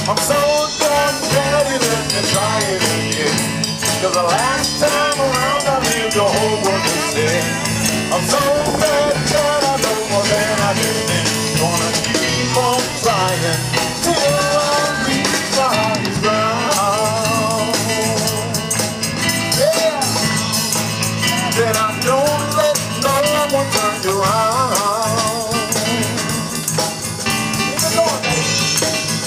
I'm so done, daddy, let me try it again. Cause the last time around I lived the whole world to say. I'm so bad, that I know more than I did then. Gonna keep on trying till I reach the highest ground. Yeah. Then I don't let no one turn you around. Keep it going, baby.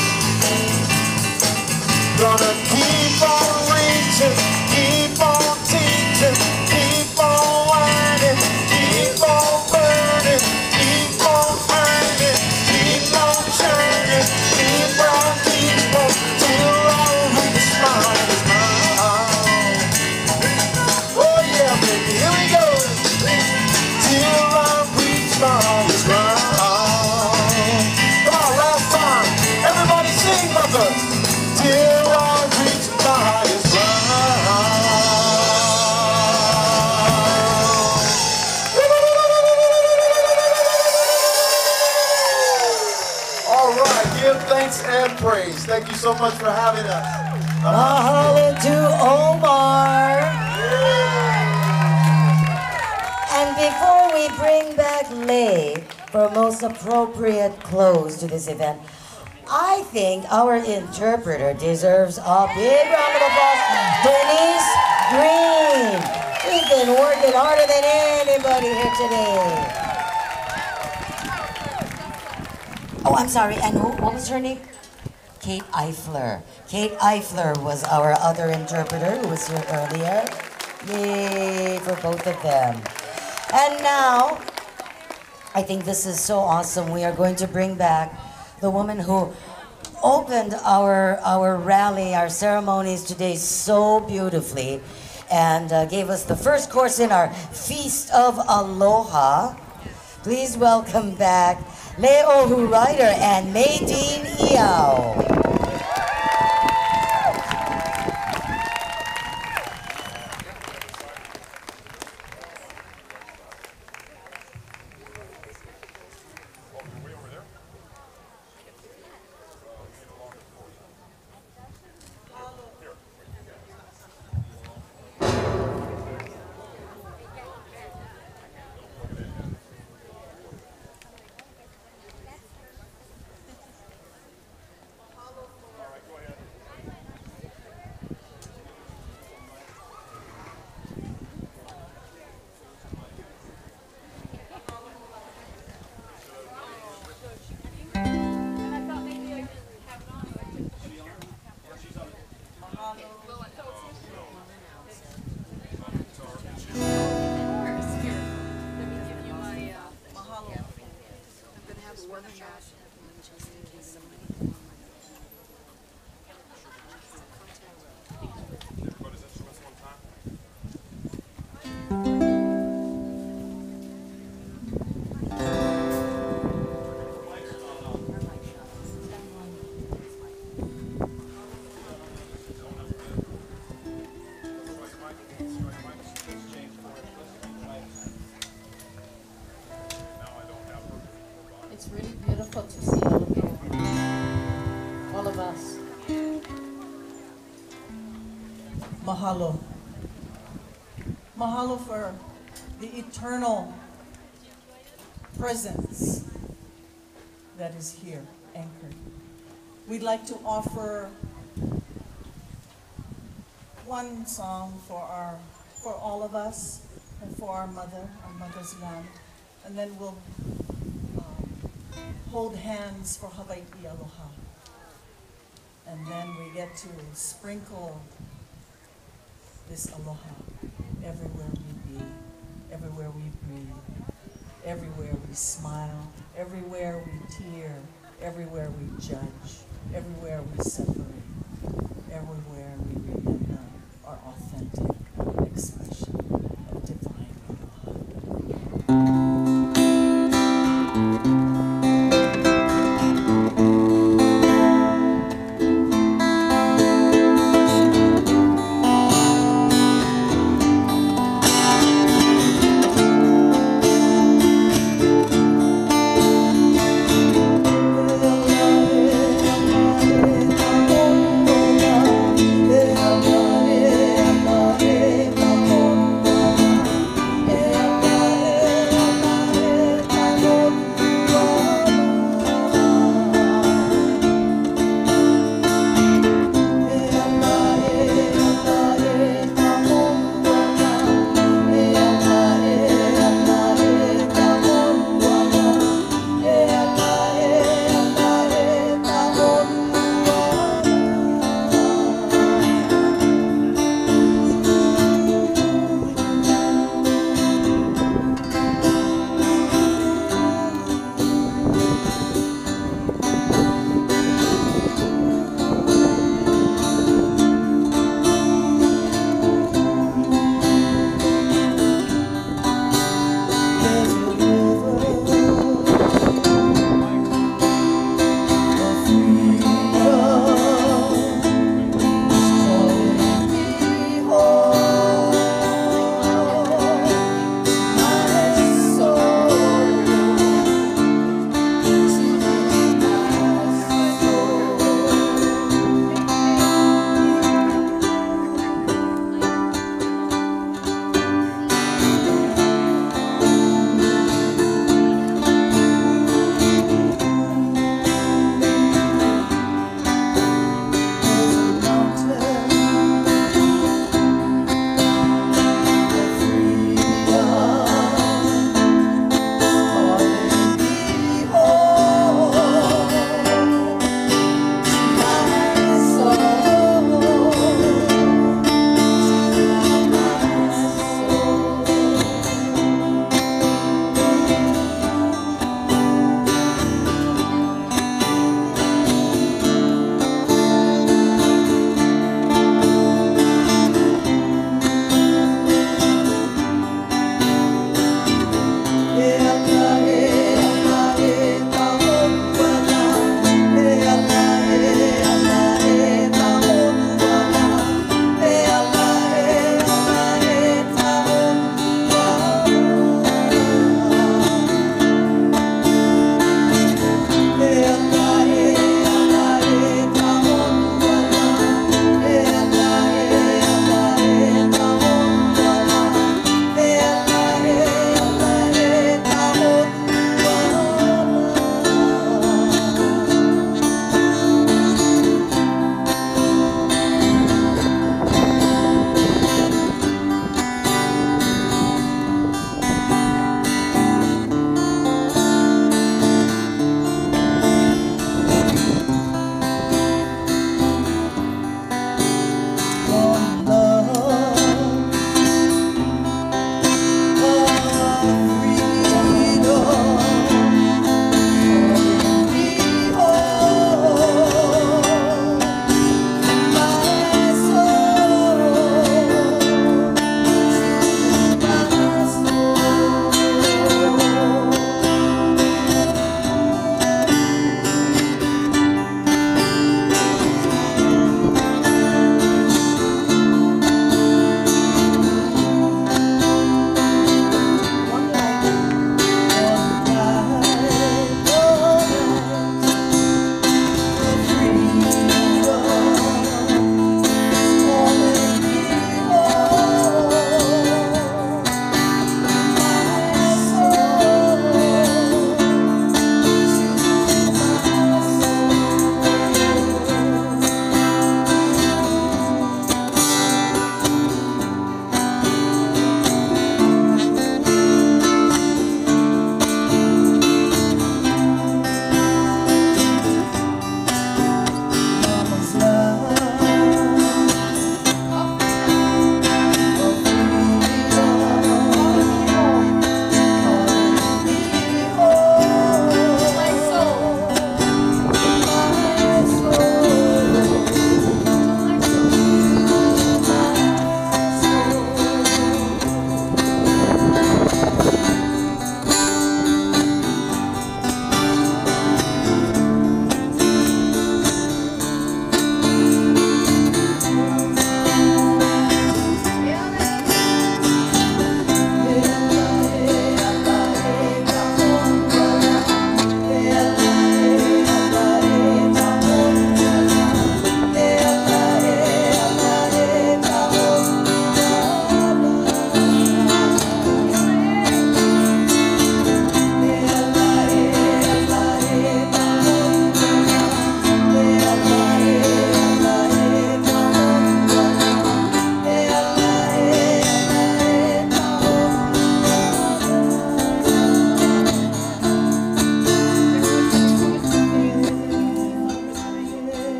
Gonna keep on reaching, keep on teaching, keep on whining, keep on burning, keep on earning, keep on shining, keep on, till I reach my highest ground. Oh yeah, baby, here we go. Till I reach my highest ground. Come on, last time. Everybody sing, mother. Till I reach my highest ground. All right, give thanks and praise. Thank you so much for having us. Mahalo to Omar. And before we bring back Lay for a most appropriate close to this event, I think our interpreter deserves a big round of applause. Denise Green. We've been working harder than anybody here today. Oh, I'm sorry. And what was her name? Kate Eifler. Kate Eifler was our other interpreter who was here earlier. Yay for both of them. And now, I think this is so awesome. We are going to bring back the woman who opened our rally, our ceremonies today so beautifully, and gave us the first course in our Feast of Aloha. Please welcome back Leohu Ryder and Nadine Iao. It's really beautiful to see all of you, all of us. Mahalo. Mahalo for the eternal presence that is here, anchored. We'd like to offer one song for all of us and for our mother's land, and then we'll hold hands for Hawaii Aloha. And then we get to sprinkle this aloha everywhere we be, everywhere we breathe, everywhere we smile, everywhere we tear, everywhere we judge, everywhere we separate, everywhere we remember our authentic expression of divine aloha.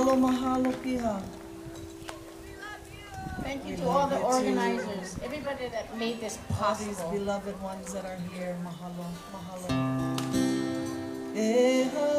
Mahalo, mahalo, piha. Thank you We to all love the you too. organizers, everybody that made this All these possible. beloved ones that are here. Mahalo, mahalo.